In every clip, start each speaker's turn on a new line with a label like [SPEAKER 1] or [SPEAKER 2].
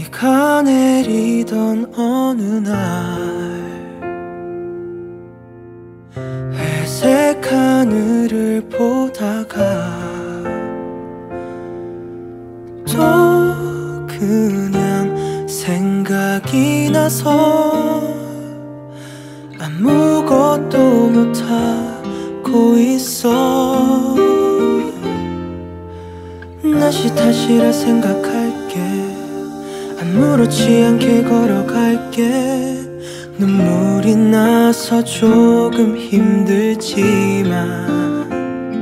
[SPEAKER 1] 비가 내리던 어느 날 회색 하늘을 보다가 또 그냥 생각이 나서 아무것도 못하고 있어. 다시 탓이라 생각할게. 아무렇지 않게 걸어갈게. 눈물이 나서 조금 힘들지만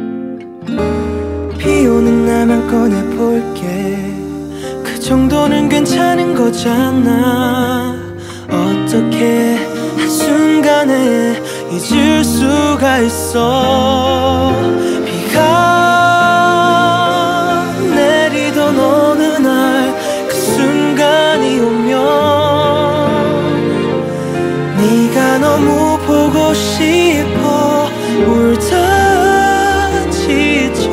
[SPEAKER 1] 비 오는 날만 꺼내볼게. 그 정도는 괜찮은 거잖아. 어떻게 한순간에 잊을 수가 있어. 비가 내리던 어느 날 그 순간이 오면 네가 너무 보고 싶어. 울다 지쳐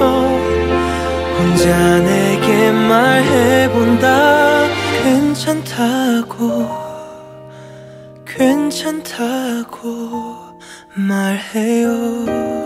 [SPEAKER 1] 혼자 내게 말해본다. 괜찮다고 괜찮다고 말해요.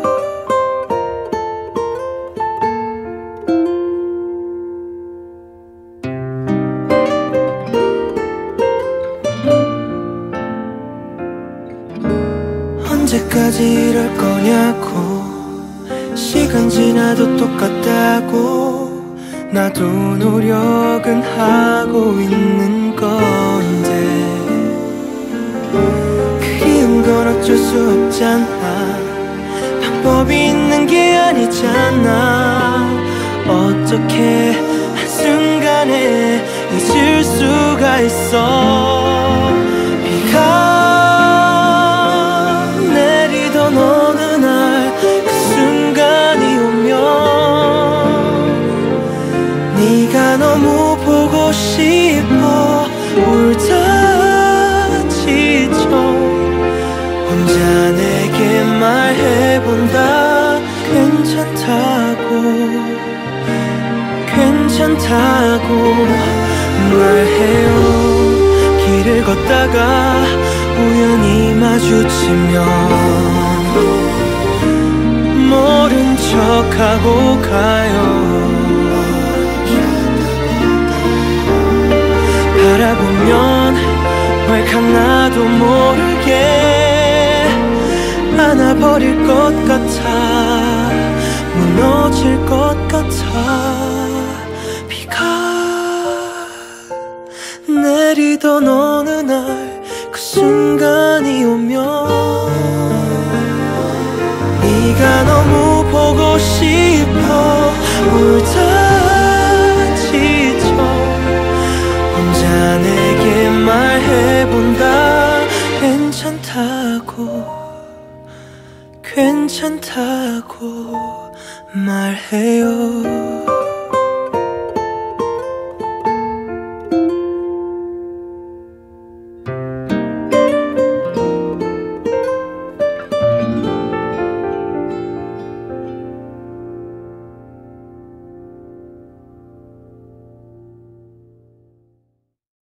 [SPEAKER 1] 언제까지 이럴 거냐고. 시간 지나도 똑같다고. 나도 노력은 하고 있는 건데 그리운 건 어쩔 수 없잖아. 방법이 있는 게 아니잖아. 어떻게 한순간에 잊을 수가 있어. 비가 내리던 어느 날 그 순간이 오면 네가 너무 보고 싶어. 울다 지쳐 혼자 내게 말해본다. 괜찮다고 괜찮다고 말해요. 길을 걷다가 우연히 마주치면 모른 척하고 가요. 바라보면 왈칵 나도 모르게 안아버릴 것 같아. 무너질 것 같아. 비가 내리던 어느 날 그 순간이 오면 네가 너무 보고 싶어. 울다 지쳐 혼자 내게 말해본다. 괜찮다고 괜찮다고 말해요.